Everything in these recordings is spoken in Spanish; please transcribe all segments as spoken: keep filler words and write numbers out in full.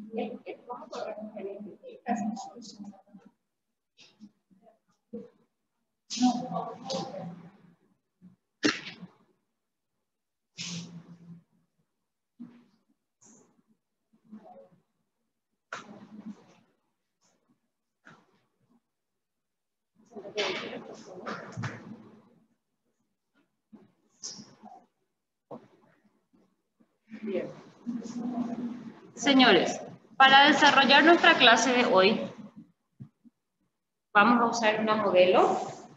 Bien. Señores, para desarrollar nuestra clase de hoy, vamos a usar una modelo,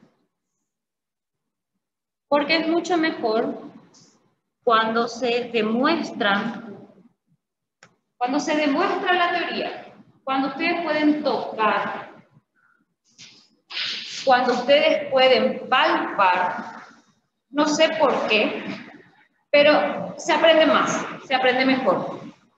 porque es mucho mejor cuando se demuestran, cuando se demuestra la teoría, cuando ustedes pueden tocar, cuando ustedes pueden palpar, no sé por qué, pero se aprende más, se aprende mejor.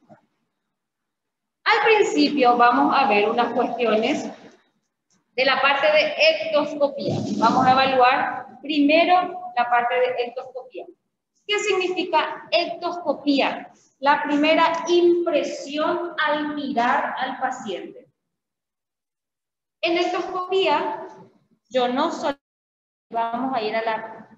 Al principio vamos a ver unas cuestiones de la parte de ectoscopía. Vamos a evaluar primero la parte de ectoscopía. ¿Qué significa ectoscopía? La primera impresión al mirar al paciente. En ectoscopía, yo no solo vamos a ir a la...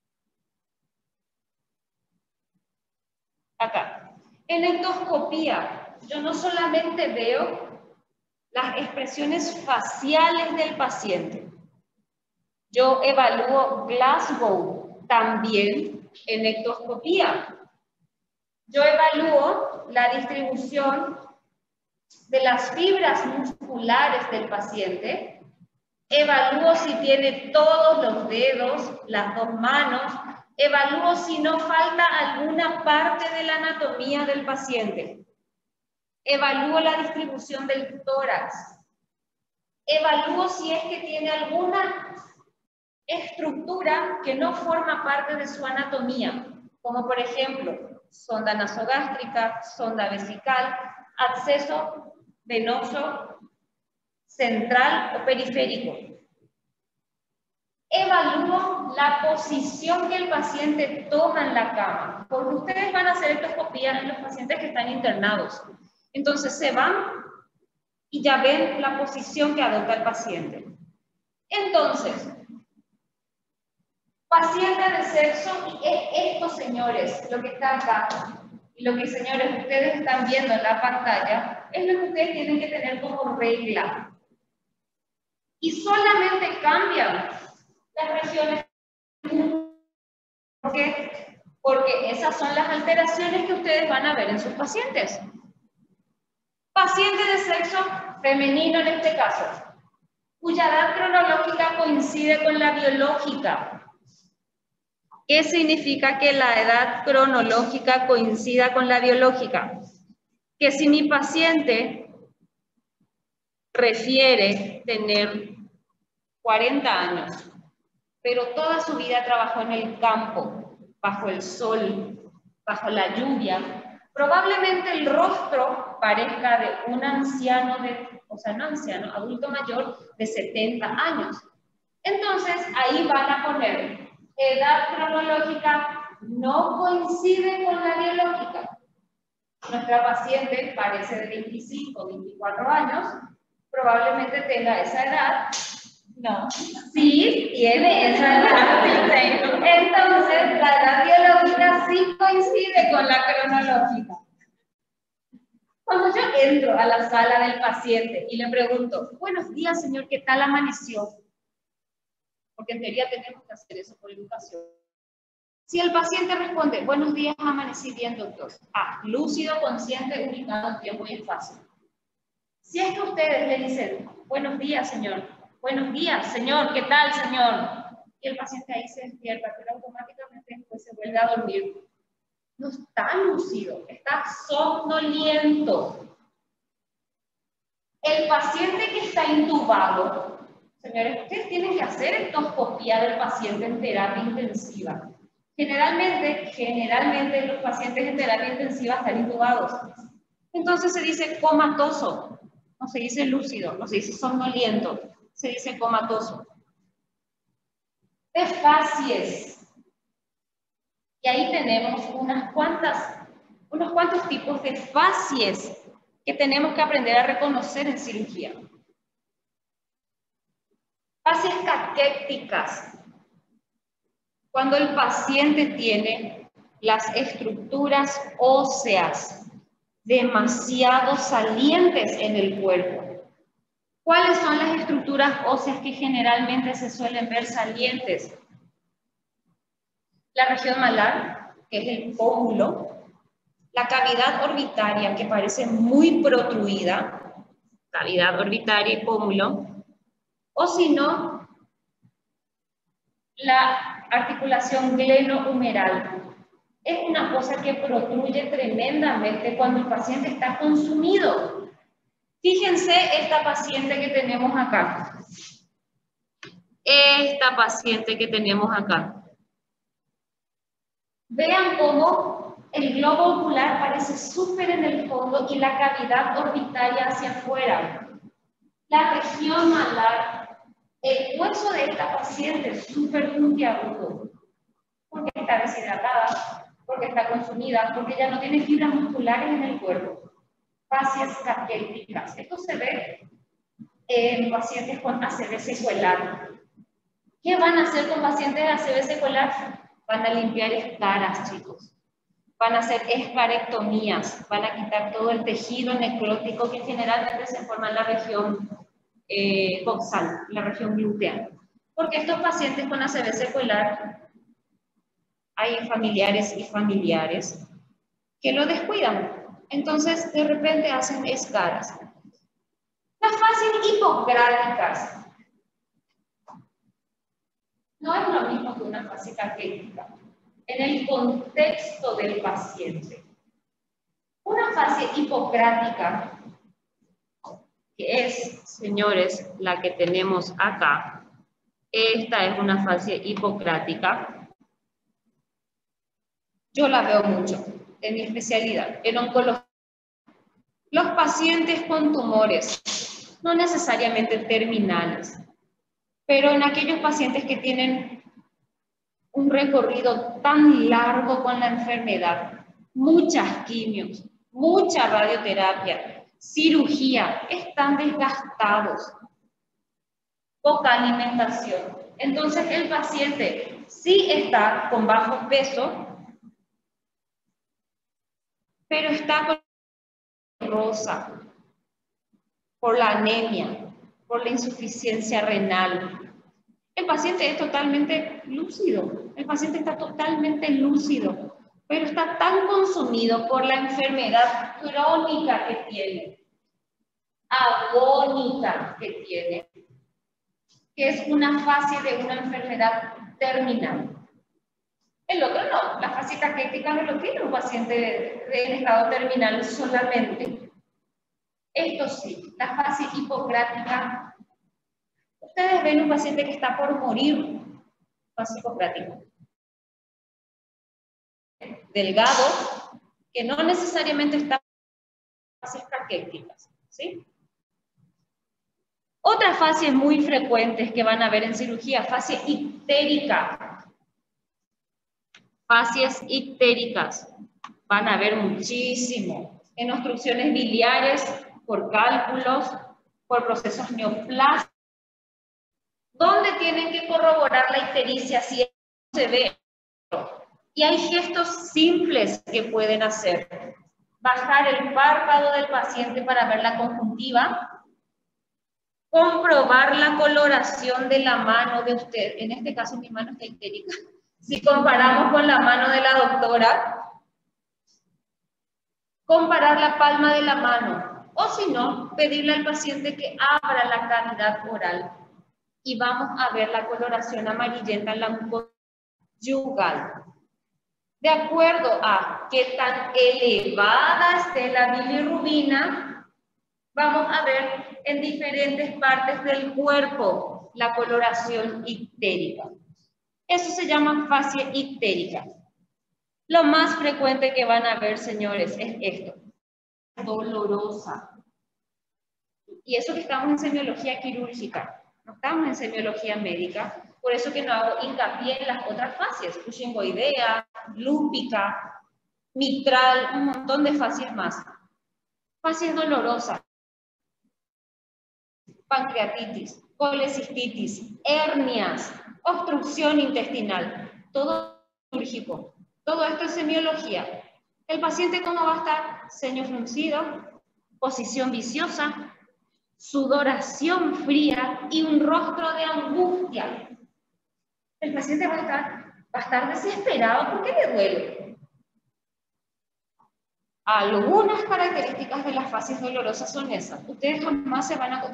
Acá. En ectoscopía, yo no solamente veo las expresiones faciales del paciente. Yo evalúo Glasgow también en ectoscopía. Yo evalúo la distribución de las fibras musculares del paciente. Evalúo si tiene todos los dedos, las dos manos. Evalúo si no falta alguna parte de la anatomía del paciente. Evalúo la distribución del tórax. Evalúo si es que tiene alguna estructura que no forma parte de su anatomía, como por ejemplo, sonda nasogástrica, sonda vesical, acceso venoso central o periférico. Evalúo la posición que el paciente toma en la cama, porque ustedes van a hacer ectoscopía en los pacientes que están internados. Entonces se van y ya ven la posición que adopta el paciente. Entonces, paciente de sexo, y es esto, señores, lo que está acá, y lo que, señores, ustedes están viendo en la pantalla, es lo que ustedes tienen que tener como regla. Y solamente cambian las regiones. ¿Por qué? Porque esas son las alteraciones que ustedes van a ver en sus pacientes. Paciente de sexo femenino en este caso, cuya edad cronológica coincide con la biológica. ¿Qué significa que la edad cronológica coincida con la biológica? Que si mi paciente refiere tener cuarenta años, pero toda su vida trabajó en el campo, bajo el sol, bajo la lluvia, probablemente el rostro parezca de un anciano, de, o sea, no anciano, adulto mayor de setenta años. Entonces, ahí van a poner edad cronológica no coincide con la biológica. Nuestra paciente parece de veinticinco, veinticuatro años, probablemente tenga esa edad. No. Sí, tiene esa edad. Entonces, la edad biológica sí coincide con la cronológica. Cuando yo entro a la sala del paciente y le pregunto, buenos días, señor, ¿qué tal amaneció? Porque en teoría tenemos que hacer eso por educación. Si el paciente responde, buenos días, amanecí bien, doctor. Ah, lúcido, consciente, ubicado en tiempo y espacio. Si es que ustedes le dicen, buenos días, señor, buenos días, señor, ¿qué tal, señor? Y el paciente ahí se despierta, pero automáticamente después se vuelve a dormir. No está lúcido, está somnoliento. El paciente que está intubado, señores, ustedes tienen que hacer ectoscopía del paciente en terapia intensiva. Generalmente, generalmente los pacientes en terapia intensiva están intubados. Entonces se dice comatoso, no se dice lúcido, no se dice somnoliento, se dice comatoso. Desfacies. Y ahí tenemos unas cuantas, unos cuantos tipos de facies que tenemos que aprender a reconocer en cirugía. Fascias caquéticas. Cuando el paciente tiene las estructuras óseas demasiado salientes en el cuerpo. ¿Cuáles son las estructuras óseas que generalmente se suelen ver salientes? La región malar, que es el pómulo, la cavidad orbitaria, que parece muy protruida, cavidad orbitaria y pómulo, o si no, la articulación glenohumeral. Es una cosa que protruye tremendamente cuando el paciente está consumido. Fíjense esta paciente que tenemos acá. Esta paciente que tenemos acá. Vean cómo el globo ocular parece súper en el fondo y la cavidad orbitaria hacia afuera. La región malar, el hueso de esta paciente es súper puntiagudo, porque está deshidratada, porque está consumida, porque ya no tiene fibras musculares en el cuerpo. Fascias caquéticas. Esto se ve en pacientes con A C V secuelar. ¿Qué van a hacer con pacientes de A C V secuelar? Van a limpiar escaras, chicos. Van a hacer escarectomías, van a quitar todo el tejido necrótico que generalmente se forma en la región eh, coxal, la región glútea. Porque estos pacientes con A C V secuelar, hay familiares y familiares que lo descuidan. Entonces, de repente hacen escaras. Las fascias hipocráticas. No es lo mismo que una fascia caquética. En el contexto del paciente. Una fascia hipocrática, que es, señores, la que tenemos acá. Esta es una fascia hipocrática. Yo la veo mucho en mi especialidad, en oncología. Los pacientes con tumores, no necesariamente terminales, pero en aquellos pacientes que tienen un recorrido tan largo con la enfermedad, muchas quimios, mucha radioterapia, cirugía, están desgastados, poca alimentación. Entonces el paciente sí está con bajo peso, pero está con rosa, por la anemia, por la insuficiencia renal. El paciente es totalmente lúcido, el paciente está totalmente lúcido, pero está tan consumido por la enfermedad crónica que tiene, agónica que tiene, que es una fase de una enfermedad terminal. El otro no, la fase caquética no lo tiene un paciente en estado terminal solamente. Esto sí, la fase hipocrática. Ustedes ven un paciente que está por morir, fase hipocrática. Delgado, que no necesariamente está en fases caquéticas, ¿sí? Otras fases muy frecuentes que van a ver en cirugía, fase ictérica. Fascias ictéricas, van a ver muchísimo en obstrucciones biliares, por cálculos, por procesos neoplásicos, donde tienen que corroborar la ictericia si se ve. Y hay gestos simples que pueden hacer. Bajar el párpado del paciente para ver la conjuntiva, comprobar la coloración de la mano de usted. En este caso mi mano está ictérica. Si comparamos con la mano de la doctora, comparar la palma de la mano, o si no, pedirle al paciente que abra la cavidad oral y vamos a ver la coloración amarillenta en la mucosa yugal. De acuerdo a qué tan elevada esté la bilirrubina, vamos a ver en diferentes partes del cuerpo la coloración ictérica. Eso se llama fascia ictérica. Lo más frecuente que van a ver, señores, es esto. Dolorosa. Y eso que estamos en semiología quirúrgica, no estamos en semiología médica, por eso que no hago hincapié en las otras fascias, cushingoidea, lúpica, mitral, un montón de fascias más. Fascies dolorosas, pancreatitis, colecistitis, hernias, obstrucción intestinal, todo quirúrgico. Todo esto es semiología. El paciente, ¿cómo va a estar? Ceño fruncido, posición viciosa, sudoración fría y un rostro de angustia. El paciente va a estar, va a estar desesperado porque le duele. Algunas características de las fascies dolorosas son esas. Ustedes jamás se van a...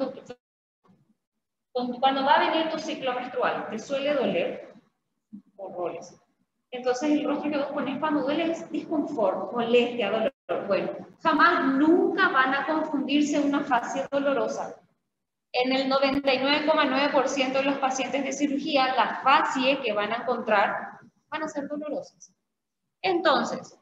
Cuando va a venir tu ciclo menstrual, ¿te suele doler? Horrores. Entonces el rostro que vos pones cuando duele es disconfort, molestia, dolor. Bueno, jamás, nunca van a confundirse una fascie dolorosa. En el noventa y nueve coma nueve por ciento de los pacientes de cirugía, las fascies que van a encontrar van a ser dolorosas. Entonces,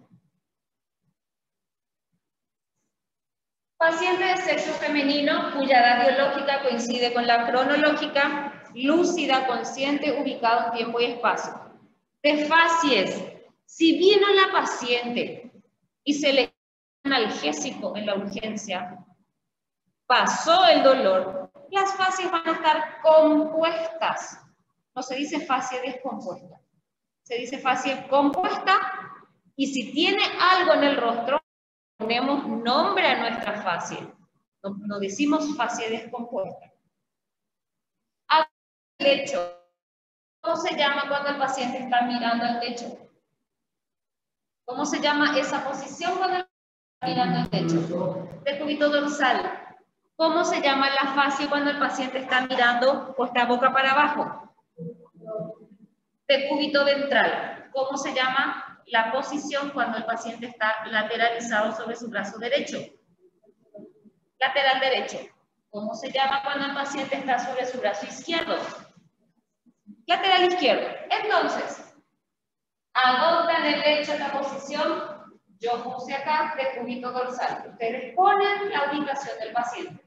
paciente de sexo femenino cuya edad biológica coincide con la cronológica, lúcida, consciente, ubicado en tiempo y espacio. De fascies, si vino la paciente y se le dio un analgésico en la urgencia, pasó el dolor, las fascies van a estar compuestas. No se dice fascie descompuesta, se dice fascie compuesta, y si tiene algo en el rostro, ponemos nombre a nuestra fascie. No, no decimos fascie descompuesta. Al lecho. ¿Cómo se llama cuando el paciente está mirando al techo? ¿Cómo se llama esa posición cuando el paciente está mirando al techo? Decúbito dorsal. ¿Cómo se llama la fascia cuando el paciente está mirando puesta boca para abajo? Decúbito ventral. ¿Cómo se llama la posición cuando el paciente está lateralizado sobre su brazo derecho? Lateral derecho. ¿Cómo se llama cuando el paciente está sobre su brazo izquierdo? Lateral izquierdo. Entonces, adoptan el lecho la posición. Yo puse acá decúbito dorsal. Ustedes ponen la ubicación del paciente.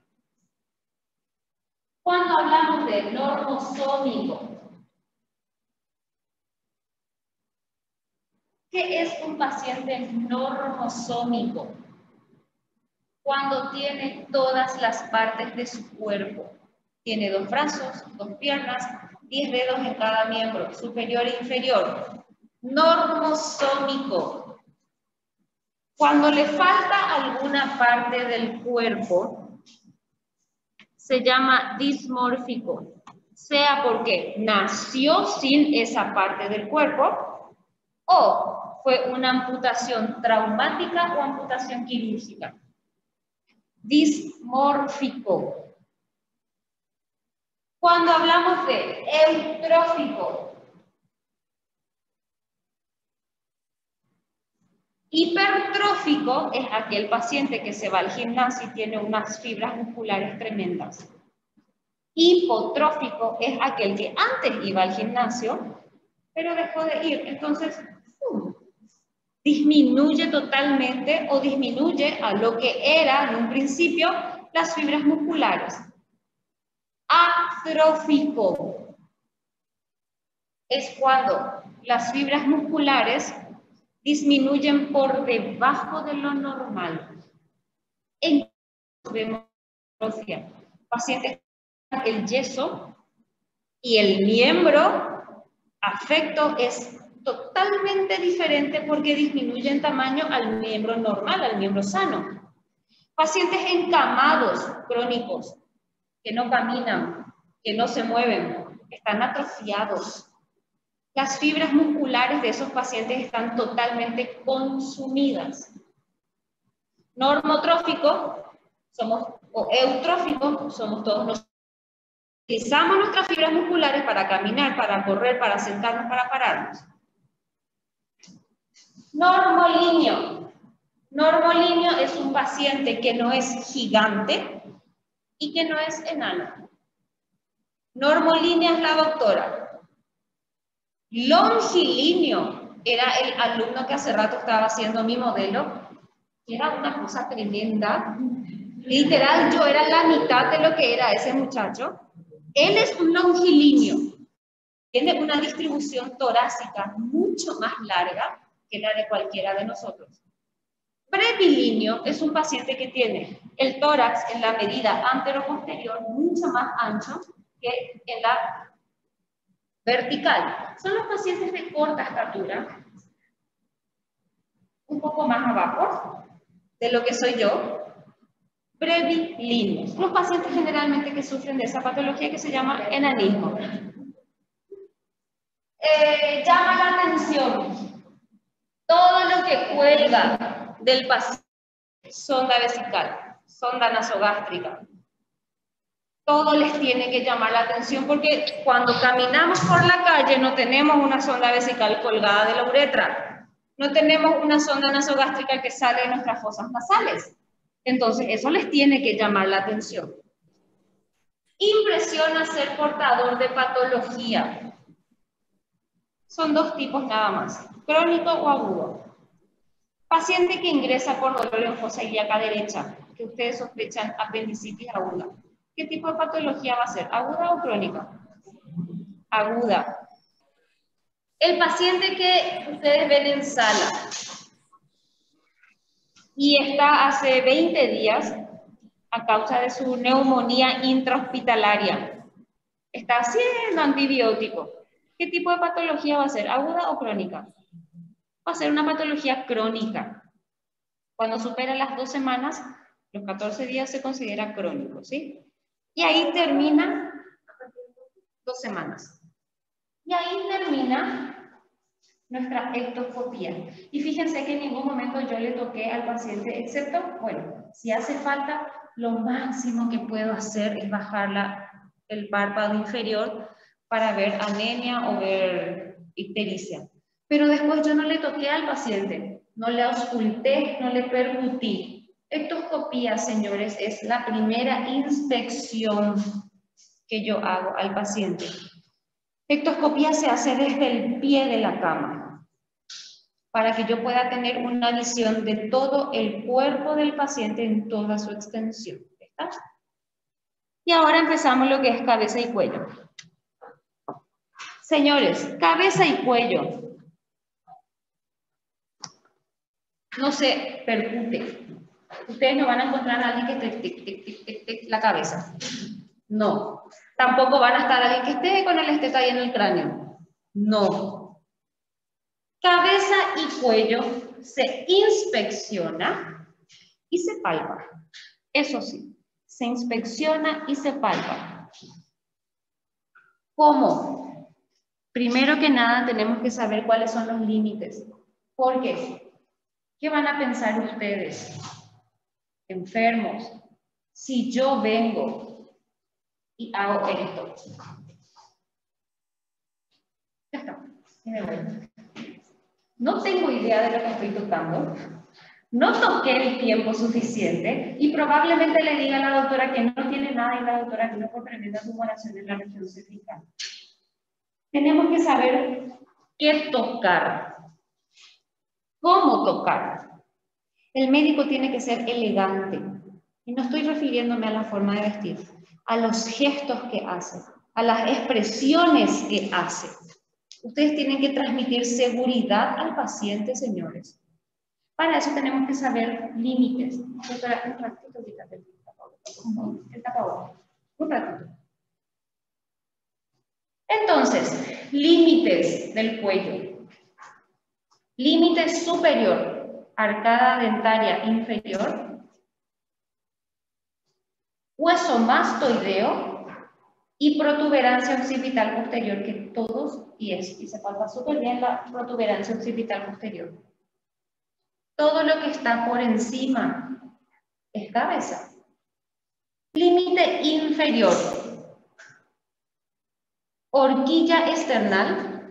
Cuando hablamos de normosómico, ¿qué es un paciente normosómico? Cuando tiene todas las partes de su cuerpo. Tiene dos brazos, dos piernas, diez dedos en cada miembro, superior e inferior. Normosómico. Cuando le falta alguna parte del cuerpo, se llama dismórfico. Sea porque nació sin esa parte del cuerpo o fue una amputación traumática o amputación quirúrgica. Dismórfico. Cuando hablamos de eutrófico, hipertrófico es aquel paciente que se va al gimnasio y tiene unas fibras musculares tremendas. Hipotrófico es aquel que antes iba al gimnasio, pero dejó de ir. Entonces, uh, disminuye totalmente o disminuye a lo que era en un principio las fibras musculares. Atrófico es cuando las fibras musculares disminuyen por debajo de lo normal. En vemos pacientes con el yeso y el miembro afecto es totalmente diferente porque disminuye en tamaño al miembro normal, al miembro sano. Pacientes encamados crónicos que no caminan, que no se mueven, están atrofiados. Las fibras musculares de esos pacientes están totalmente consumidas. Normotrófico somos, o eutrófico somos todos nosotros. Utilizamos nuestras fibras musculares para caminar, para correr, para sentarnos, para pararnos. Normolíneo. Normolíneo es un paciente que no es gigante y que no es enano. Normolínea es la doctora. Longilíneo era el alumno que hace rato estaba haciendo mi modelo. Era una cosa tremenda. Literal, yo era la mitad de lo que era ese muchacho. Él es un longilíneo. Tiene una distribución torácica mucho más larga que la de cualquiera de nosotros. Prebilíneo es un paciente que tiene el tórax en la medida antero-posterior mucho más ancho que en la vertical. Son los pacientes de corta estatura, un poco más abajo de lo que soy yo. Brevilíneos, los pacientes generalmente que sufren de esa patología que se llama enanismo. Eh, llama la atención todo lo que cuelga del paciente, sonda vesical, sonda nasogástrica. Todo les tiene que llamar la atención porque cuando caminamos por la calle no tenemos una sonda vesical colgada de la uretra, no tenemos una sonda nasogástrica que sale de nuestras fosas nasales. Entonces eso les tiene que llamar la atención. Impresiona ser portador de patología. Son dos tipos nada más, crónico o agudo. Paciente que ingresa por dolor en fosa ilíaca derecha, que ustedes sospechan apendicitis aguda. ¿Qué tipo de patología va a ser? ¿Aguda o crónica? Aguda. El paciente que ustedes ven en sala y está hace veinte días a causa de su neumonía intrahospitalaria, está haciendo antibiótico. ¿Qué tipo de patología va a ser? ¿Aguda o crónica? Va a ser una patología crónica. Cuando supera las dos semanas, los catorce días se considera crónico, ¿sí? Y ahí termina dos semanas. Y ahí termina nuestra ectoscopía. Y fíjense que en ningún momento yo le toqué al paciente, excepto, bueno, si hace falta, lo máximo que puedo hacer es bajar la, el párpado inferior para ver anemia o ver ictericia. Pero después yo no le toqué al paciente, no le ausculté, no le percutí. Ectoscopía, señores, es la primera inspección que yo hago al paciente. Ectoscopía se hace desde el pie de la cama, para que yo pueda tener una visión de todo el cuerpo del paciente en toda su extensión. ¿Está? Y ahora empezamos lo que es cabeza y cuello. Señores, cabeza y cuello no se percute. Ustedes no van a encontrar a alguien que esté tic, tic, tic, tic, tic, la cabeza. No. Tampoco van a estar alguien que esté con el esteta ahí en el cráneo. No. Cabeza y cuello se inspecciona y se palpa. Eso sí, se inspecciona y se palpa. ¿Cómo? Primero que nada tenemos que saber cuáles son los límites. ¿Por qué? ¿Qué van a pensar ustedes, enfermos, si yo vengo y hago esto? Ya está. No tengo idea de lo que estoy tocando. No toqué el tiempo suficiente y probablemente le diga a la doctora que no tiene nada y la doctora que no por tremenda tumoración en la región cervical. Tenemos que saber qué tocar. ¿Cómo tocar? El médico tiene que ser elegante. Y no estoy refiriéndome a la forma de vestir, a los gestos que hace, a las expresiones que hace. Ustedes tienen que transmitir seguridad al paciente, señores. Para eso tenemos que saber límites. Doctora, un ratito, quítate el tapabocas. El tapabocas. Un ratito. Entonces, límites del cuello. Límite superior, arcada dentaria inferior, hueso mastoideo y protuberancia occipital posterior, que todos, y, es, y se palpa súper bien la protuberancia occipital posterior. Todo lo que está por encima es cabeza. Límite inferior, horquilla external,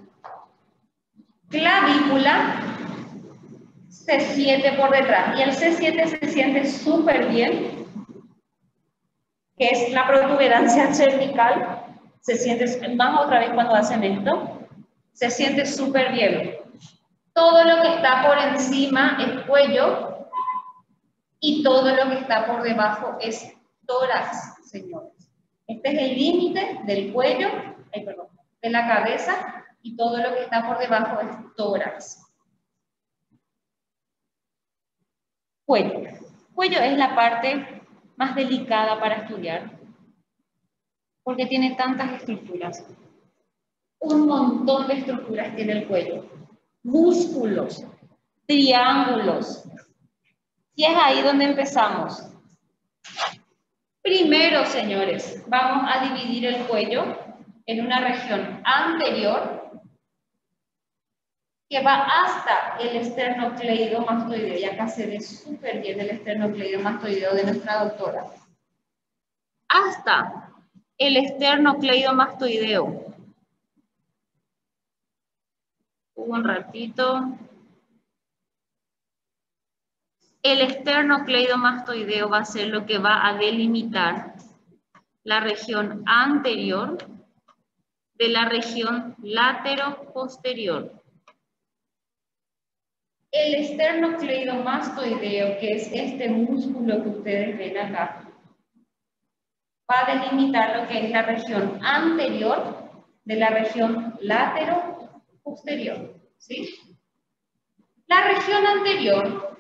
clavícula, C siete por detrás. Y el C siete se siente súper bien, que es la protuberancia cervical. Se siente más otra vez cuando hacen esto. Se siente súper bien. Todo lo que está por encima es cuello y todo lo que está por debajo es tórax, señores. Este es el límite del cuello, ay, perdón, de la cabeza, y todo lo que está por debajo es tórax. Cuello. Cuello es la parte más delicada para estudiar porque tiene tantas estructuras. Un montón de estructuras tiene el cuello. Músculos, triángulos. Y es ahí donde empezamos. Primero, señores, vamos a dividir el cuello en una región anterior que va hasta el esternocleidomastoideo. Y acá se ve súper bien el esternocleidomastoideo de nuestra doctora. Hasta el esternocleidomastoideo. Un ratito. El esternocleidomastoideo va a ser lo que va a delimitar la región anterior de la región látero-posterior. El esternocleidomastoideo, que es este músculo que ustedes ven acá, va a delimitar lo que es la región anterior de la región látero-posterior, ¿sí? La región anterior,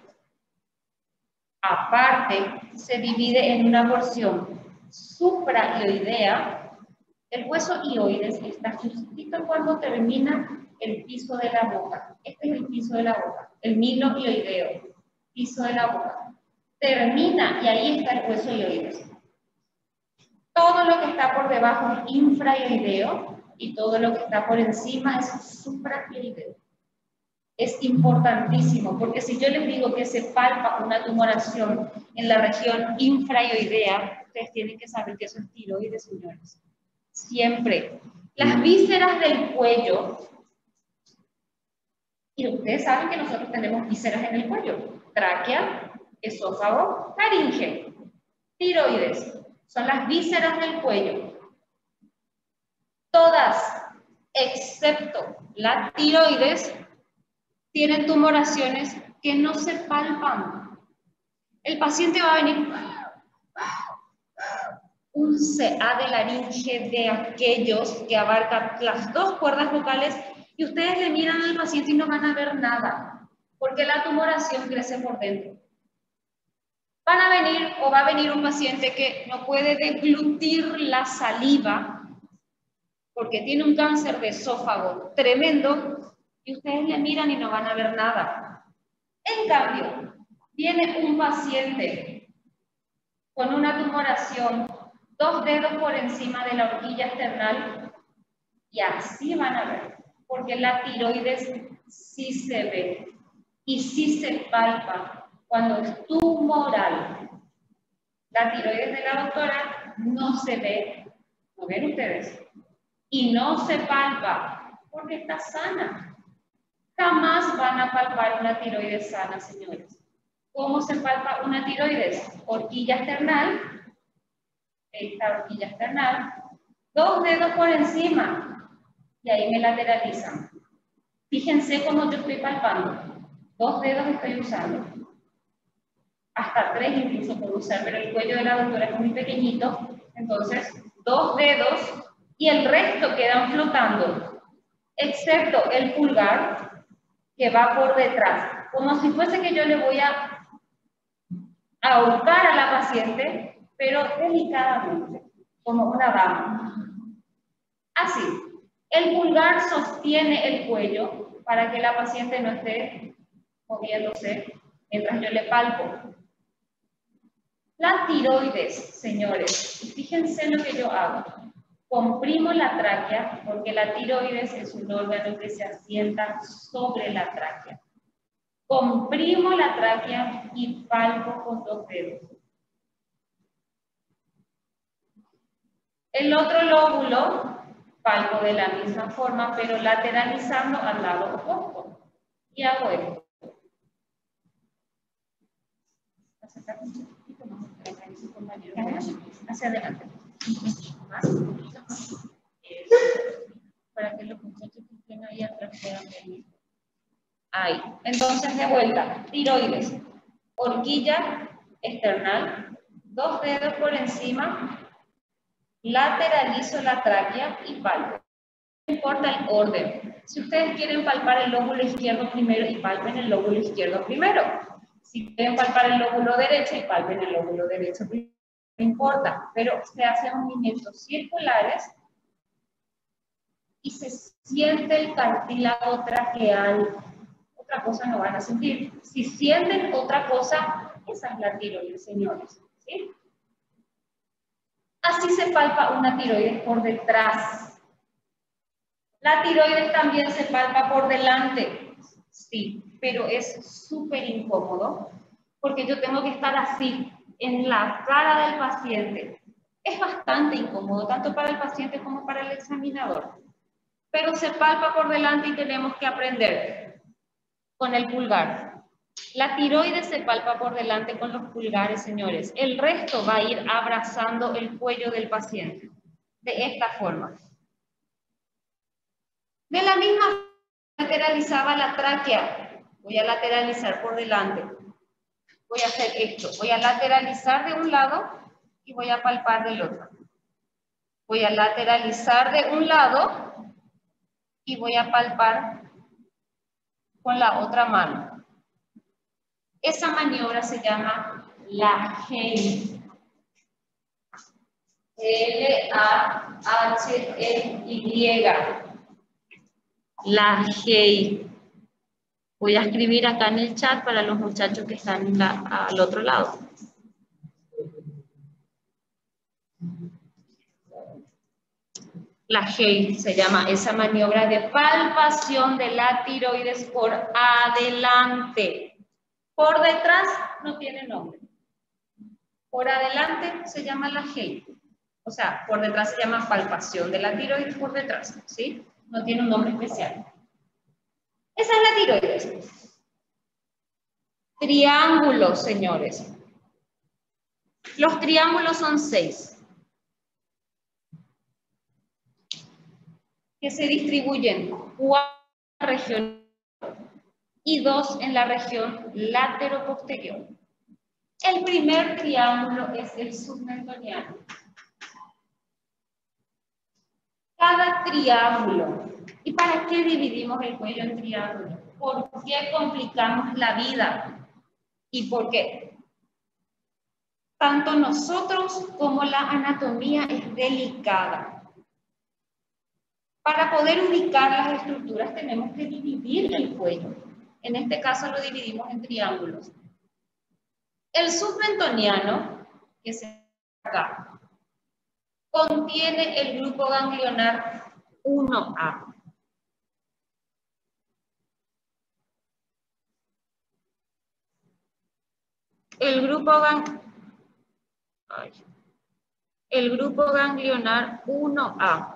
aparte, se divide en una porción supraioidea. El hueso hioides está justito cuando termina el piso de la boca. Este es el piso de la boca, el milo hioideo, piso de la boca. Termina y ahí está el hueso hioides. Todo lo que está por debajo es infraioideo y todo lo que está por encima es supraioideo. Es importantísimo, porque si yo les digo que se palpa una tumoración en la región infraioidea, ustedes tienen que saber que eso es tiroides, señores. Siempre. Las vísceras del cuello, y ustedes saben que nosotros tenemos vísceras en el cuello, tráquea, esófago, faringe, tiroides, son las vísceras del cuello. Todas, excepto la tiroides, tienen tumoraciones que no se palpan. El paciente va a venir un C A de laringe de aquellos que abarcan las dos cuerdas vocales y ustedes le miran al paciente y no van a ver nada, porque la tumoración crece por dentro. Van a venir o va a venir un paciente que no puede deglutir la saliva porque tiene un cáncer de esófago tremendo y ustedes le miran y no van a ver nada. En cambio, viene un paciente con una tumoración, dos dedos por encima de la horquilla esternal y así van a ver, porque la tiroides sí se ve y sí se palpa cuando es tumoral. La tiroides de la doctora no se ve, ¿lo ven ustedes? Y no se palpa porque está sana. Jamás van a palpar una tiroides sana, señores. ¿Cómo se palpa una tiroides? Horquilla esternal, esta horquilla esternal, dos dedos por encima y ahí me lateralizan. Fíjense cómo yo estoy palpando. Dos dedos estoy usando. Hasta tres incluso puedo usar, pero el cuello de la doctora es muy pequeñito, entonces dos dedos y el resto quedan flotando, excepto el pulgar que va por detrás, como si fuese que yo le voy a ahorcar a la paciente, pero delicadamente, como una dama. Así, el pulgar sostiene el cuello para que la paciente no esté moviéndose mientras yo le palpo. La tiroides, señores, fíjense lo que yo hago. Comprimo la tráquea porque la tiroides es un órgano que se asienta sobre la tráquea. Comprimo la tráquea y palpo con dos dedos. El otro lóbulo palpo de la misma forma, pero lateralizando al lado opuesto. Y hago esto. Hacia adelante. Más. Para que los muchachos que estén ahí atrás puedan venir. Ahí. Entonces, de vuelta. Tiroides. Horquilla external. Dos dedos por encima. Lateralizo la tráquea y palpo. No importa el orden. Si ustedes quieren palpar el lóbulo izquierdo primero y palpen el lóbulo izquierdo primero. Si quieren palpar el lóbulo derecho, y palpen el lóbulo derecho, no importa, pero se hacen movimientos circulares y se siente el cartílago traqueal. Otra cosa no van a sentir. Si sienten otra cosa, esa es la tiroides, señores. ¿Sí? Así se palpa una tiroides por detrás. La tiroides también se palpa por delante. Sí, pero es súper incómodo porque yo tengo que estar así, en la cara del paciente. Es bastante incómodo, tanto para el paciente como para el examinador. Pero se palpa por delante y tenemos que aprender con el pulgar. La tiroides se palpa por delante con los pulgares, señores. El resto va a ir abrazando el cuello del paciente, de esta forma. De la misma forma lateralizaba la tráquea. Voy a lateralizar por delante. Voy a hacer esto. Voy a lateralizar de un lado y voy a palpar del otro. Voy a lateralizar de un lado y voy a palpar con la otra mano. Esa maniobra se llama la G. L A H E Y. La G. Voy a escribir acá en el chat para los muchachos que están la, al otro lado. La G se llama esa maniobra de palpación de la tiroides por adelante. Por detrás no tiene nombre. Por adelante se llama la G. O sea, por detrás se llama palpación de la tiroides por detrás, ¿sí? No tiene un nombre especial. Esa es la tiroides. Triángulos, señores. Los triángulos son seis. Que se distribuyen cuatro en la región y dos en la región lateroposterior. El primer triángulo es el submentoniano. Cada triángulo. ¿Y para qué dividimos el cuello en triángulos? ¿Por qué complicamos la vida? ¿Y por qué? Tanto nosotros como la anatomía es delicada. Para poder ubicar las estructuras tenemos que dividir el cuello. En este caso lo dividimos en triángulos. El submentoniano, que se acá, contiene el grupo ganglionar uno A. El grupo, gang... Ay. El grupo ganglionar uno A.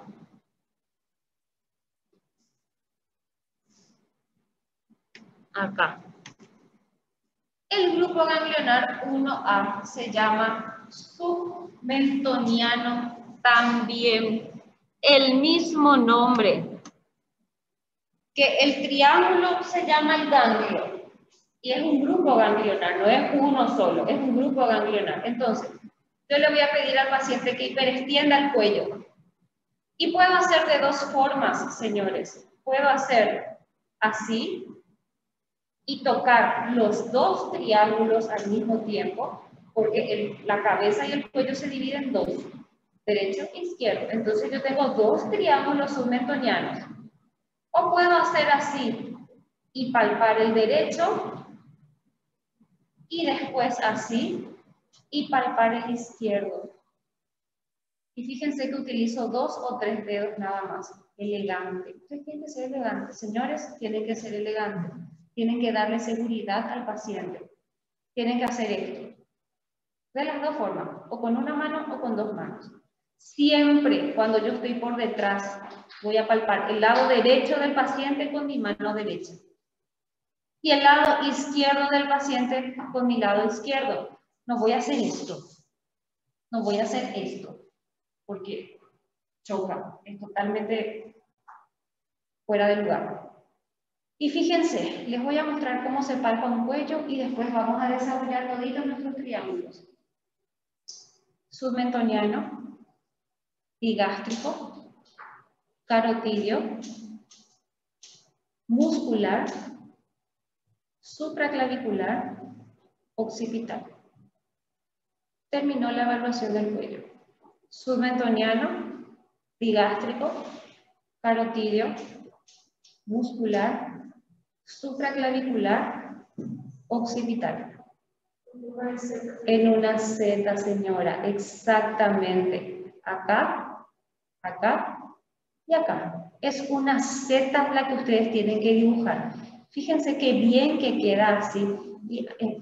Acá. El grupo ganglionar uno A se llama submentoniano también. El mismo nombre. Que el triángulo se llama el ganglio. Y es un grupo ganglionar, no es uno solo, es un grupo ganglionar. Entonces, yo le voy a pedir al paciente que hiperextienda el cuello. Y puedo hacer de dos formas, señores. Puedo hacer así y tocar los dos triángulos al mismo tiempo, porque el, la cabeza y el cuello se dividen en dos, derecho e izquierdo. Entonces yo tengo dos triángulos submentonianos. O puedo hacer así y palpar el derecho y después así y palpar el izquierdo. Y fíjense que utilizo dos o tres dedos nada más. Elegante. Ustedes tienen que ser elegantes. Señores, tienen que ser elegantes. Tienen que darle seguridad al paciente. Tienen que hacer esto. De las dos formas. O con una mano o con dos manos. Siempre cuando yo estoy por detrás, voy a palpar el lado derecho del paciente con mi mano derecha. Y el lado izquierdo del paciente con mi lado izquierdo. No voy a hacer esto. No voy a hacer esto. Porque choca, es totalmente fuera de lugar. Y fíjense, les voy a mostrar cómo se palpa un cuello y después vamos a desarrollar toditos nuestros triángulos. Submentoniano, digástrico, carotidio, muscular, supraclavicular, occipital. Terminó la evaluación del cuello. Submentoniano, digástrico, carotidio, muscular, supraclavicular, occipital. En una Z, señora, exactamente. Acá, acá y acá. Es una Z la que ustedes tienen que dibujar. Fíjense qué bien que queda así. Y, eh,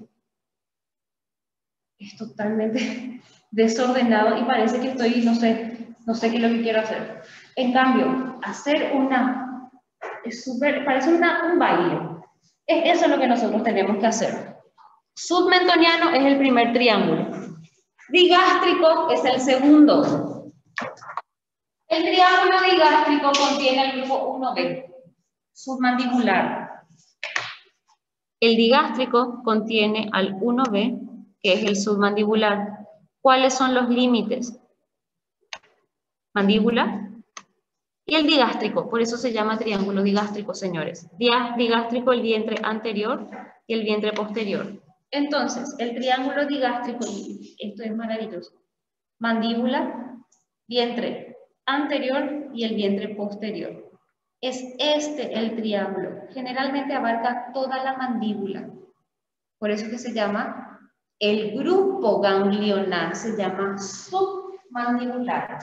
es totalmente desordenado y parece que estoy, no sé, no sé qué es lo que quiero hacer. En cambio, hacer una, es súper, parece una, un baile. Eso es lo que nosotros tenemos que hacer. Submentoniano es el primer triángulo. Digástrico es el segundo. El triángulo digástrico contiene el grupo uno B, submandibular. El digástrico contiene al uno B, que es el submandibular. ¿Cuáles son los límites? Mandíbula y el digástrico, por eso se llama triángulo digástrico, señores. Digástrico, el vientre anterior y el vientre posterior. Entonces, el triángulo digástrico, esto es maravilloso, mandíbula, vientre anterior y el vientre posterior. Es este el triángulo. Generalmente abarca toda la mandíbula. Por eso que se llama, el grupo ganglionar se llama submandibular.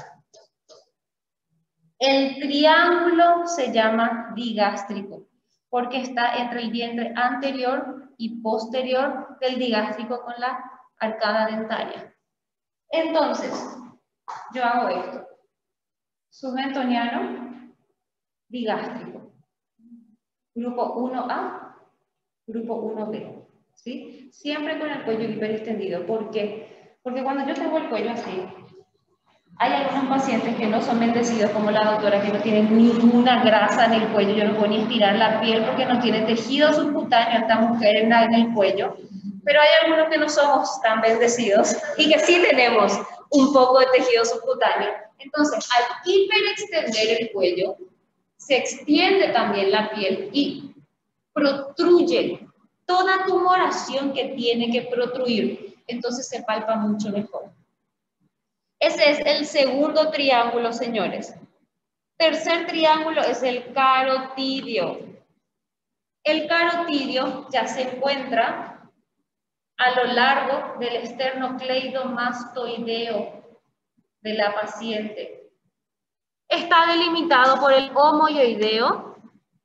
El triángulo se llama digástrico porque está entre el vientre anterior y posterior del digástrico con la arcada dentaria. Entonces, yo hago esto. Submentoniano, digástrico. Grupo uno A, grupo uno B. ¿Sí? Siempre con el cuello hiperextendido. ¿Por qué? Porque cuando yo tengo el cuello así, hay algunos pacientes que no son bendecidos, como la doctora, que no tienen ninguna grasa en el cuello. Yo no puedo ni estirar la piel porque no tiene tejido subcutáneo esta mujer en, en el cuello. Pero hay algunos que no somos tan bendecidos y que sí tenemos un poco de tejido subcutáneo. Entonces, al hiperextender el cuello, se extiende también la piel y protruye toda tumoración que tiene que protruir. Entonces se palpa mucho mejor. Ese es el segundo triángulo, señores. Tercer triángulo es el carotidio. El carotidio ya se encuentra a lo largo del esternocleidomastoideo de la paciente. Está delimitado por el homoioideo,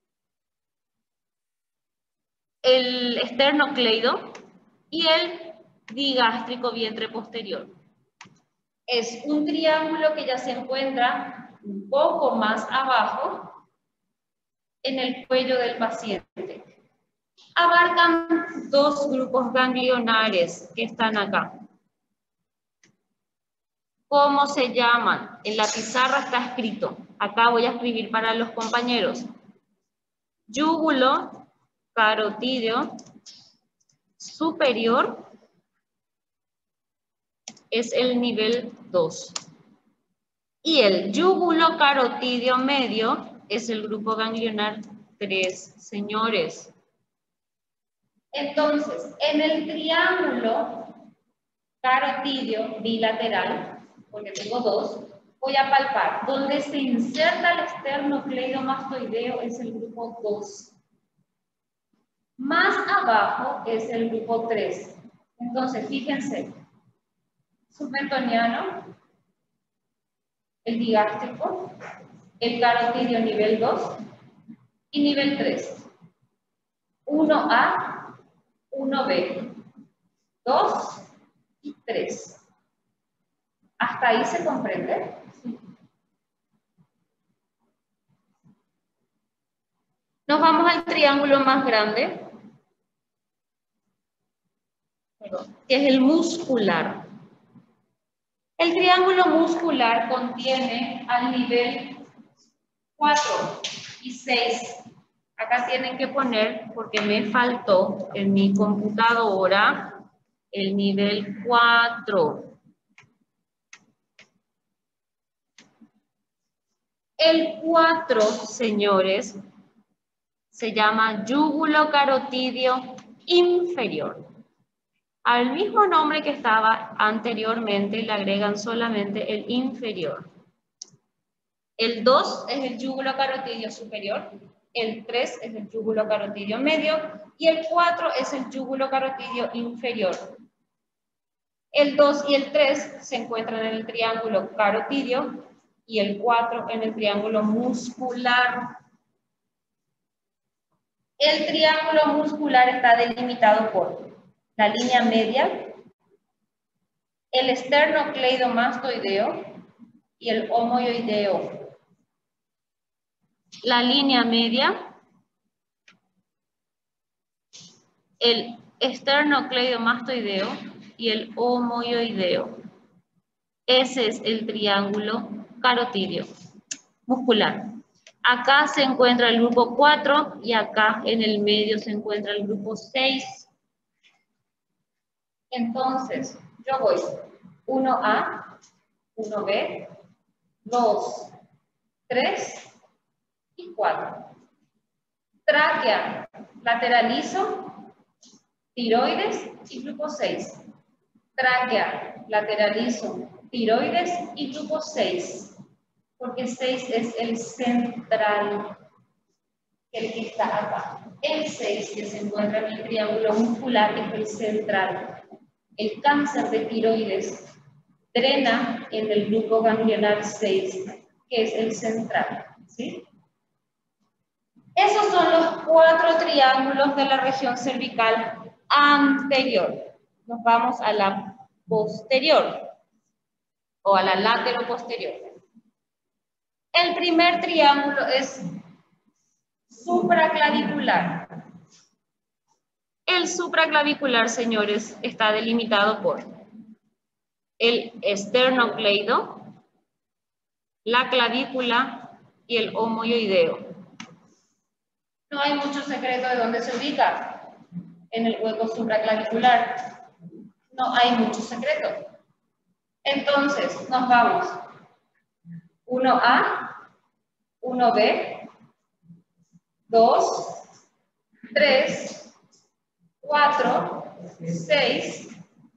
el esternocleido y el digástrico vientre posterior. Es un triángulo que ya se encuentra un poco más abajo en el cuello del paciente. Abarcan dos grupos ganglionares que están acá. ¿Cómo se llaman? En la pizarra está escrito. Acá voy a escribir para los compañeros. Yúgulo carotidio superior es el nivel dos. Y el yúgulo carotidio medio es el grupo ganglionar tres, señores. Entonces, en el triángulo carotidio bilateral, porque tengo dos, voy a palpar. Donde se inserta el esternocleidomastoideo es el grupo dos. Más abajo es el grupo tres. Entonces, fíjense. Submentoniano, el digástrico, el carotidio nivel dos y nivel tres. uno A, uno B, dos y tres. ¿Hasta ahí se comprende? Sí. Nos vamos al triángulo más grande, que es el muscular. El triángulo muscular contiene al nivel cuatro y seis. Acá tienen que poner, porque me faltó en mi computadora, el nivel cuatro. El cuatro, señores, se llama yúgulo carotidio inferior. Al mismo nombre que estaba anteriormente le agregan solamente el inferior. El dos es el yúgulo carotidio superior, el tres es el yúgulo carotidio medio y el cuatro es el yúgulo carotidio inferior. El dos y el tres se encuentran en el triángulo carotidio y el cuatro en el triángulo muscular. El triángulo muscular está delimitado por la línea media, el esternocleidomastoideo y el homoioideo. La línea media, el esternocleidomastoideo y el homoioideo. Ese es el triángulo carotidio muscular. Acá se encuentra el grupo cuatro y acá en el medio se encuentra el grupo seis. Entonces, yo voy uno A, uno B, dos, tres y cuatro. Tráquea, lateralizo, tiroides y grupo seis. Tráquea, lateralizo, tiroides y grupo seis. Porque seis es el central, el que está acá. El seis que se encuentra en el triángulo muscular es el central. El cáncer de tiroides drena en el grupo ganglionar seis, que es el central, ¿sí? Esos son los cuatro triángulos de la región cervical anterior. Nos vamos a la posterior o a la lateroposterior. El primer triángulo es supraclavicular. El supraclavicular, señores, está delimitado por el esternocleido, la clavícula y el homoioideo. No hay mucho secreto de dónde se ubica en el hueco supraclavicular. No hay mucho secreto. Entonces, nos vamos. uno A, uno B, dos, tres, cuatro, seis,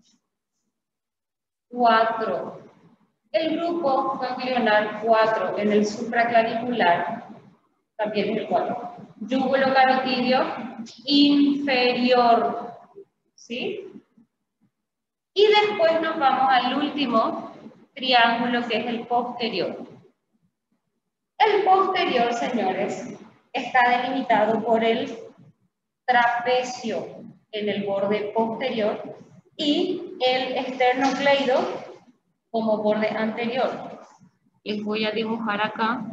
cuatro. El grupo ganglionar cuatro en el supraclavicular también es el cuatro. Yúgulo carotidio inferior, ¿sí? Y después nos vamos al último triángulo que es el posterior. El posterior, señores, está delimitado por el trapecio en el borde posterior y el esternocleido como borde anterior. Les voy a dibujar acá.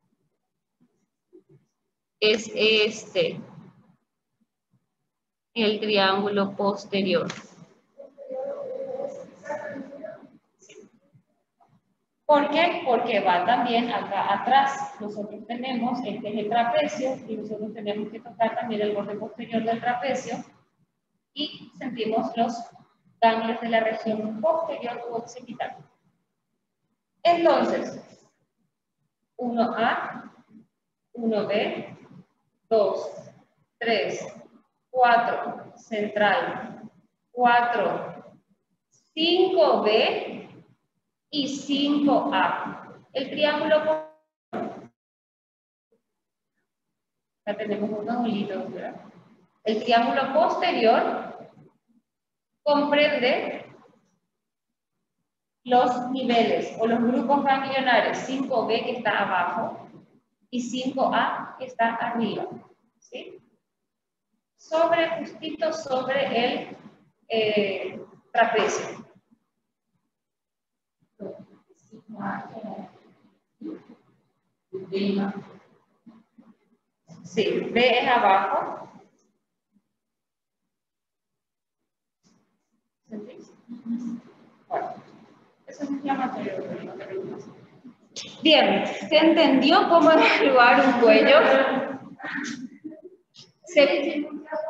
Es este, el triángulo posterior. ¿Por qué? Porque va también acá atrás. Nosotros tenemos, este es el trapecio, y nosotros tenemos que tocar también el borde posterior del trapecio y sentimos los ganglios de la región posterior u occipital. Entonces, uno A, uno B, dos, tres, cuatro, central, cuatro, cinco B y cinco A. El triángulo, acá tenemos unos bolitos, ¿verdad? El triángulo posterior comprende los niveles o los grupos ganglionares cinco B que está abajo y cinco A que está arriba, ¿sí? Sobre, justito sobre el eh, trapecio. Sí, B es abajo. ¿Sentís? Bueno, eso es la materia, pero no te más. Bien, ¿se entendió cómo evaluar un cuello? Se...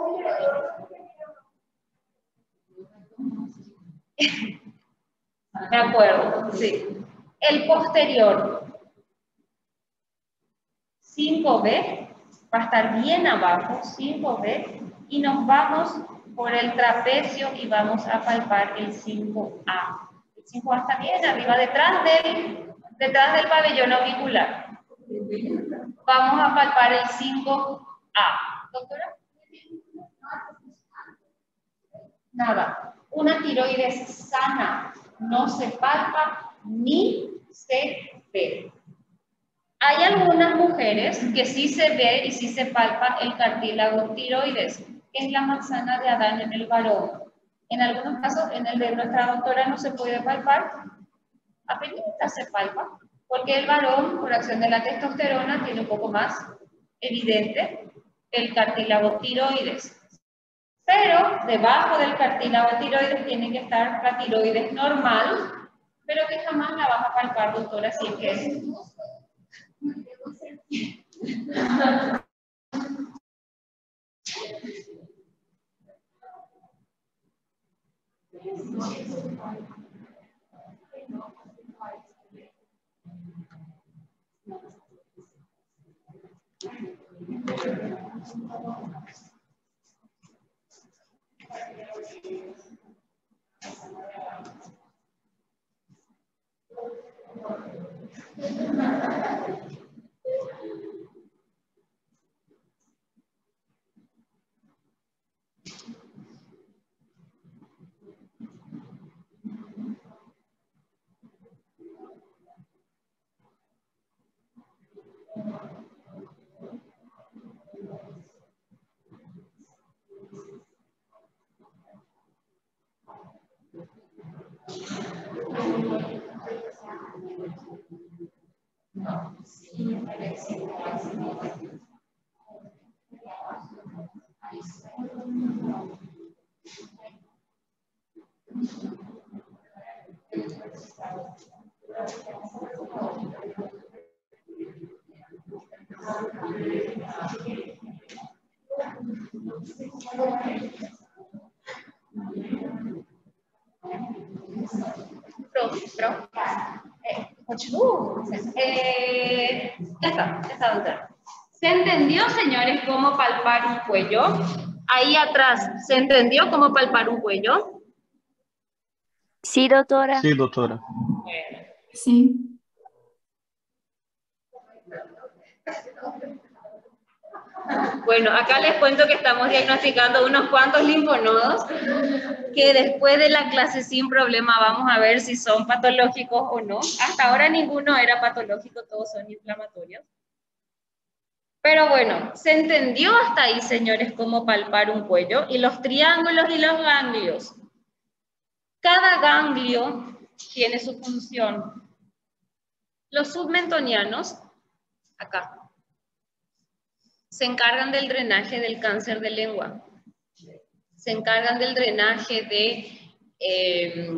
De acuerdo, sí. El posterior, cinco B, va a estar bien abajo, cinco B, y nos vamos por el trapecio y vamos a palpar el cinco A. El cinco A está bien arriba, detrás del, detrás del pabellón auricular. Vamos a palpar el cinco A. ¿Doctora? Nada. Una tiroides sana no se palpa ni se ve. Hay algunas mujeres que sí se ve y sí se palpa el cartílago tiroides, que es la manzana de Adán en el varón. En algunos casos, en el de nuestra doctora no se puede palpar, apenas se palpa, porque el varón, por acción de la testosterona, tiene un poco más evidente el cartílago tiroides. Pero debajo del cartílago tiroides tiene que estar la tiroides normal, pero que jamás la vas a palpar, doctora, si es que es. Pro, pro. Eh, continúo. Eh, ya está, ya está, doctora. ¿Se entendió, señores, cómo palpar un cuello? Ahí atrás, ¿se entendió cómo palpar un cuello? Sí, doctora. Sí, doctora. Bueno. Sí. Bueno, acá les cuento que estamos diagnosticando unos cuantos linfonodos que después de la clase sin problema vamos a ver si son patológicos o no. Hasta ahora ninguno era patológico, todos son inflamatorios. Pero bueno, se entendió hasta ahí, señores, cómo palpar un cuello y los triángulos y los ganglios. Cada ganglio tiene su función. Los submentonianos, acá, se encargan del drenaje del cáncer de lengua. Se encargan del drenaje de eh,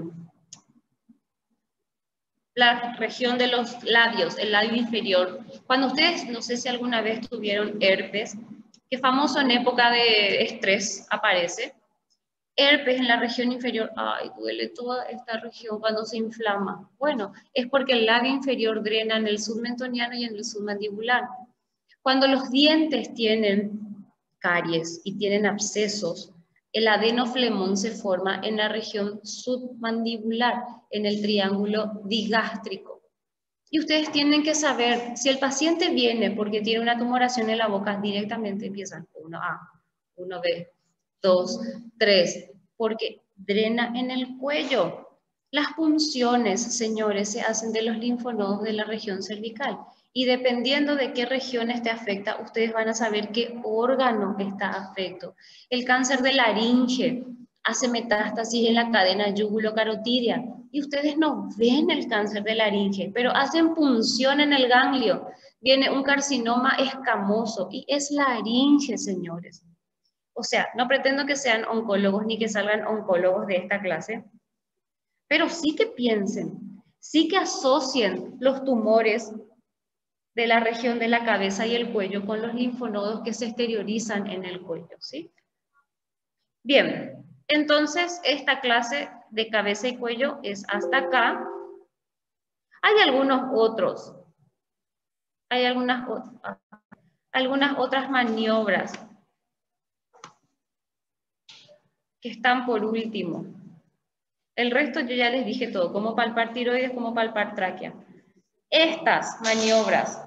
la región de los labios, el labio inferior. Cuando ustedes, no sé si alguna vez tuvieron herpes, que famoso en época de estrés aparece, herpes en la región inferior, ay, duele toda esta región cuando se inflama. Bueno, es porque el labio inferior drena en el submentoniano y en el submandibular. Cuando los dientes tienen caries y tienen abscesos, el adenoflemón se forma en la región submandibular, en el triángulo digástrico. Y ustedes tienen que saber, si el paciente viene porque tiene una tumoración en la boca, directamente empiezan uno A, uno B, dos, tres, porque drena en el cuello. Las punciones, señores, se hacen de los linfonodos de la región cervical. Y dependiendo de qué región esté afecta, ustedes van a saber qué órgano está afecto. El cáncer de laringe hace metástasis en la cadena yugulocarotidia. Y ustedes no ven el cáncer de laringe, pero hacen punción en el ganglio. Viene un carcinoma escamoso y es laringe, señores. O sea, no pretendo que sean oncólogos ni que salgan oncólogos de esta clase, pero sí que piensen, sí que asocien los tumores de la región de la cabeza y el cuello con los linfonodos que se exteriorizan en el cuello, ¿sí? Bien, entonces esta clase de cabeza y cuello es hasta acá. Hay algunos otros, hay algunas, algunas otras maniobras. que están por último. El resto yo ya les dije todo, cómo palpar tiroides, cómo palpar tráquea. Estas maniobras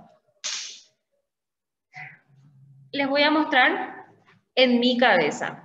les voy a mostrar en mi cabeza.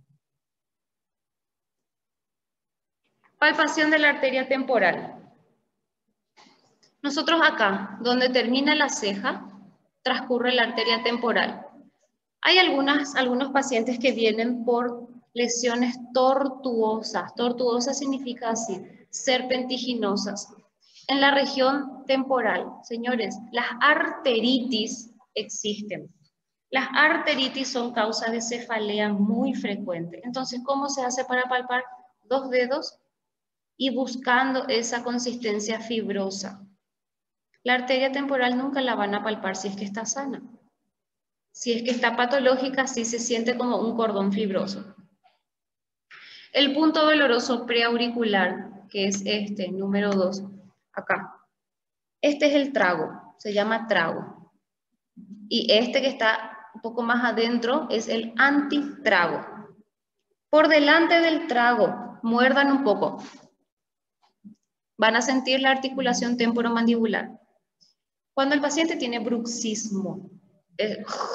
Palpación de la arteria temporal. Nosotros acá, donde termina la ceja, transcurre la arteria temporal. Hay algunas, algunos pacientes que vienen por lesiones tortuosas. Tortuosas significa así, serpentiginosas. En la región temporal, señores, las arteritis existen. Las arteritis son causas de cefalea muy frecuentes. Entonces, ¿cómo se hace para palpar? Dos dedos y buscando esa consistencia fibrosa. La arteria temporal nunca la van a palpar si es que está sana. Si es que está patológica, sí se siente como un cordón fibroso. El punto doloroso preauricular, que es este, número dos, acá. Este es el trago, se llama trago. Y este que está un poco más adentro es el antitrago. Por delante del trago, muerdan un poco. Van a sentir la articulación temporomandibular. Cuando el paciente tiene bruxismo, es,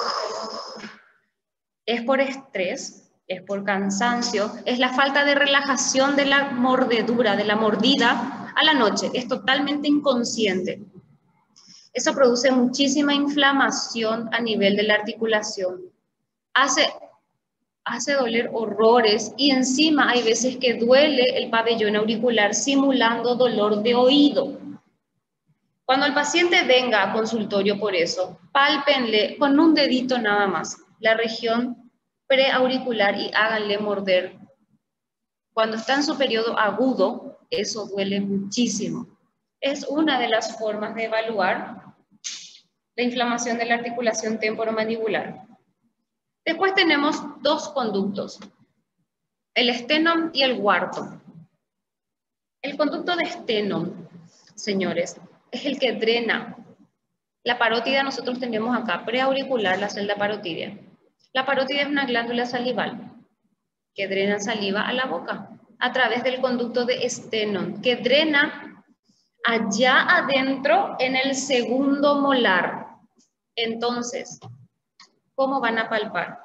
es por estrés, es por cansancio, es la falta de relajación de la mordedura, de la mordida a la noche, es totalmente inconsciente. Eso produce muchísima inflamación a nivel de la articulación. Hace, hace doler horrores y encima hay veces que duele el pabellón auricular simulando dolor de oído. Cuando el paciente venga a consultorio por eso, pálpenle con un dedito nada más la región preauricular y háganle morder. Cuando está en su periodo agudo, eso duele muchísimo. Es una de las formas de evaluar la inflamación de la articulación temporomandibular. Después tenemos dos conductos, el sternum y el Wharton. El conducto de sternum, señores, es el que drena. La parótida nosotros tenemos acá, preauricular, la celda parotidia. La parótida es una glándula salival que drena saliva a la boca a través del conducto de sternum, que drena allá adentro en el segundo molar. Entonces, ¿cómo van a palpar?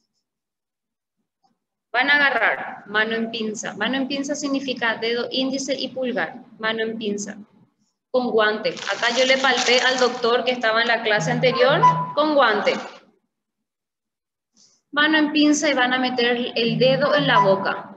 Van a agarrar mano en pinza. Mano en pinza significa dedo índice y pulgar. Mano en pinza. Con guante. Acá yo le palpé al doctor que estaba en la clase anterior con guante. Mano en pinza y van a meter el dedo en la boca.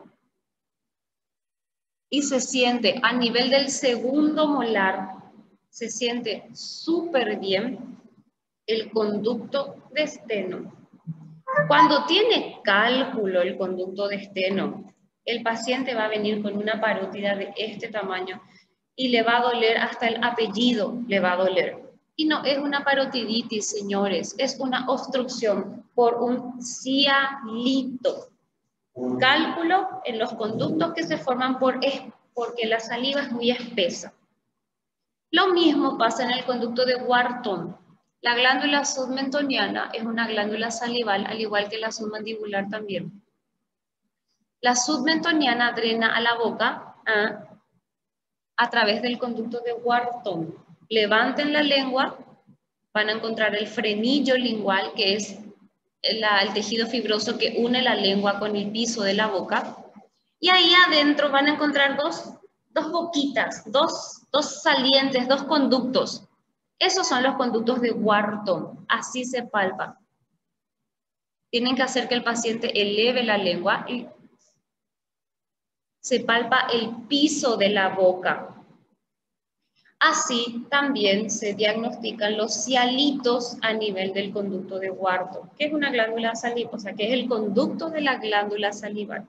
Y se siente a nivel del segundo molar, se siente súper bien el conducto de sternum. Cuando tiene cálculo el conducto de sternum, el paciente va a venir con una parótida de este tamaño y le va a doler hasta el apellido, le va a doler. Y no es una parotiditis, señores, es una obstrucción por un cialito. Cálculo en los conductos que se forman por, porque la saliva es muy espesa. Lo mismo pasa en el conducto de Wharton. La glándula submentoniana es una glándula salival, al igual que la submandibular también. La submentoniana drena a la boca a, a través del conducto de Wharton. Levanten la lengua, van a encontrar el frenillo lingual, que es la, el tejido fibroso que une la lengua con el piso de la boca. Y ahí adentro van a encontrar dos, dos boquitas, dos, dos salientes, dos conductos. Esos son los conductos de Wharton, así se palpa. Tienen que hacer que el paciente eleve la lengua y se palpa el piso de la boca. Así también se diagnostican los cialitos a nivel del conducto de Wharton, que es una glándula salival, o sea, que es el conducto de la glándula salival.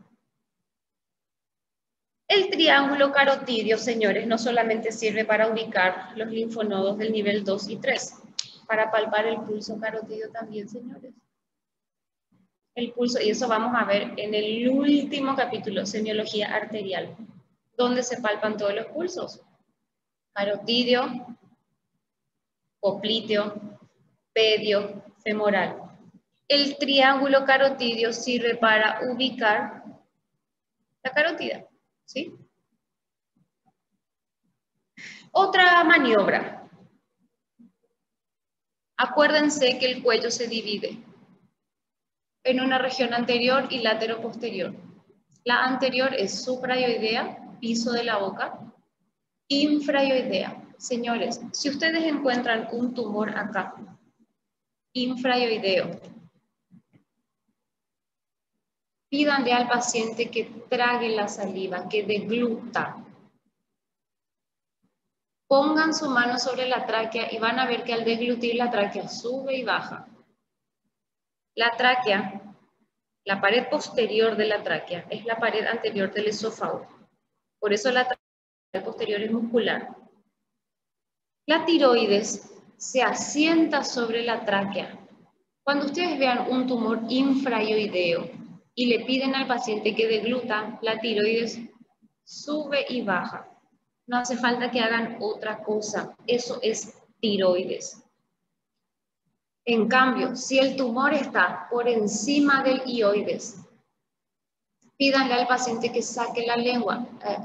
El triángulo carotidio, señores, no solamente sirve para ubicar los linfonodos del nivel dos y tres, para palpar el pulso carotidio también, señores. El pulso, y eso vamos a ver en el último capítulo, semiología arterial, donde se palpan todos los pulsos. Carotidio, popliteo, pedio, femoral. El triángulo carotidio sirve para ubicar la carótida, ¿sí? Otra maniobra. Acuérdense que el cuello se divide en una región anterior y lateroposterior. La anterior es suprayoidea, piso de la boca, infrayoidea. Señores, si ustedes encuentran un tumor acá, infrayoideo, pídanle al paciente que trague la saliva, que degluta. Pongan su mano sobre la tráquea y van a ver que al deglutir la tráquea sube y baja. La tráquea, la pared posterior de la tráquea, es la pared anterior del esófago. Por eso la tráquea posterior es muscular. La tiroides se asienta sobre la tráquea. Cuando ustedes vean un tumor infrayoideo y le piden al paciente que degluta, la tiroides sube y baja. No hace falta que hagan otra cosa. Eso es tiroides. En cambio, si el tumor está por encima del ioides, pídanle al paciente que saque la lengua. Eh,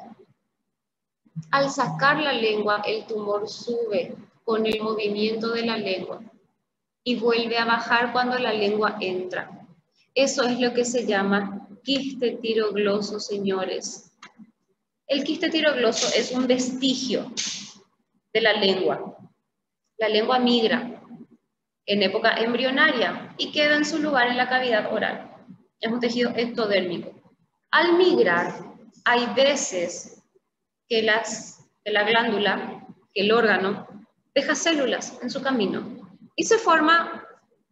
al sacar la lengua, el tumor sube con el movimiento de la lengua y vuelve a bajar cuando la lengua entra. Eso es lo que se llama quiste tirogloso, señores. El quiste tirogloso es un vestigio de la lengua. La lengua migra en época embrionaria y queda en su lugar en la cavidad oral. Es un tejido ectodérmico. Al migrar, hay veces que, las, que la glándula, que el órgano, deja células en su camino y se forma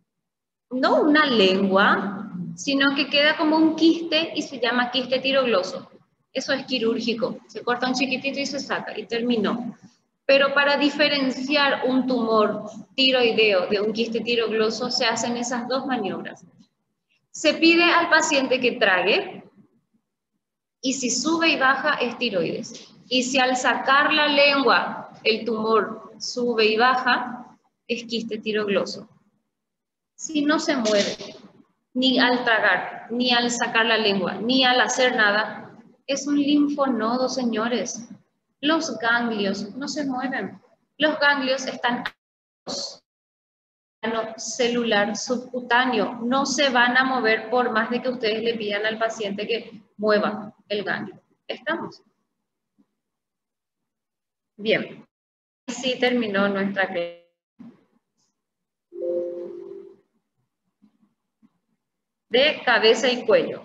no una lengua, sino que queda como un quiste y se llama quiste tirogloso. Eso es quirúrgico, se corta un chiquitito y se saca y terminó. Pero para diferenciar un tumor tiroideo de un quiste tirogloso se hacen esas dos maniobras. Se pide al paciente que trague y si sube y baja es tiroides. Y si al sacar la lengua el tumor sube y baja es quiste tirogloso. Si no se mueve, ni al tragar, ni al sacar la lengua, ni al hacer nada, es un linfonodo, señores. Los ganglios no se mueven. Los ganglios están celular subcutáneo. No se van a mover por más de que ustedes le pidan al paciente que mueva el ganglio. ¿Estamos? Bien. Así terminó nuestra clase. De cabeza y cuello.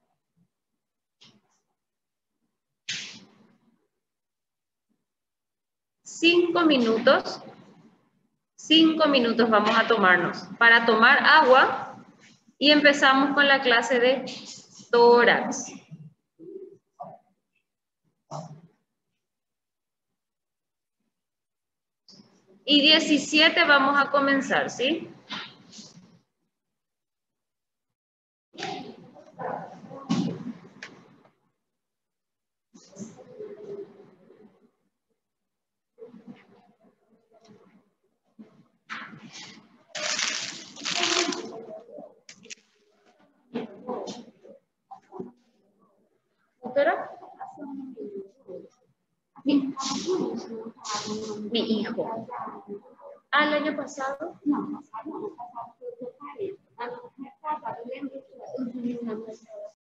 Cinco minutos, cinco minutos vamos a tomarnos para tomar agua y empezamos con la clase de tórax. Y diecisiete vamos a comenzar, ¿sí? ¿Doctora? Mi, mi hijo. ¿Ah, el año pasado? No, pasado, no, pasado.